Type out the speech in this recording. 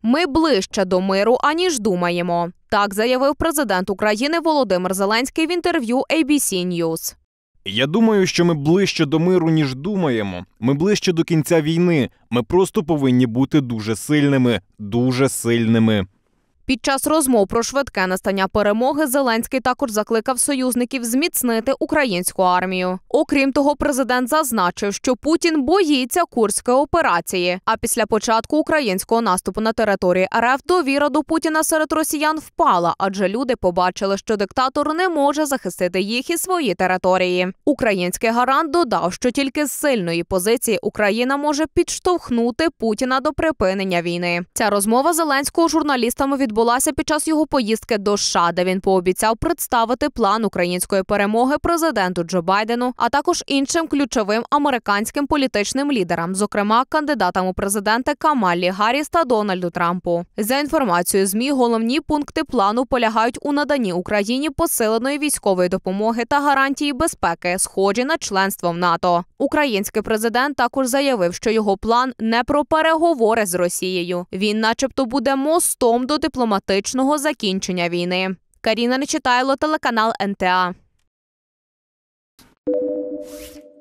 Ми ближче до миру, аніж думаємо. Так заявив президент України Володимир Зеленський в інтерв'ю ABC News. Я думаю, що ми ближче до миру, ніж думаємо. Ми ближче до кінця війни. Ми просто повинні бути дуже сильними. Дуже сильними. Під час розмов про швидке настання перемоги Зеленський також закликав союзників зміцнити українську армію. Окрім того, президент зазначив, що Путін боїться Курської операції. А після початку українського наступу на території РФ довіра до Путіна серед росіян впала, адже люди побачили, що диктатор не може захистити їх і свої території. Український гарант додав, що тільки з сильної позиції Україна може підштовхнути Путіна до припинення війни. Ця розмова Зеленського журналістами відбулася під час його поїздки до США, де він пообіцяв представити план української перемоги президенту Джо Байдену, а також іншим ключовим американським політичним лідерам, зокрема кандидатам у президенти Камалі Гарріс та Дональду Трампу. За інформацією ЗМІ, головні пункти плану полягають у наданні Україні посиленої військової допомоги та гарантії безпеки, схожі на членство в НАТО. Український президент також заявив, що його план не про переговори з Росією. Він начебто буде мостом до дипломатичного закінчення війни. Каріна Нечитайло, телеканал НТА.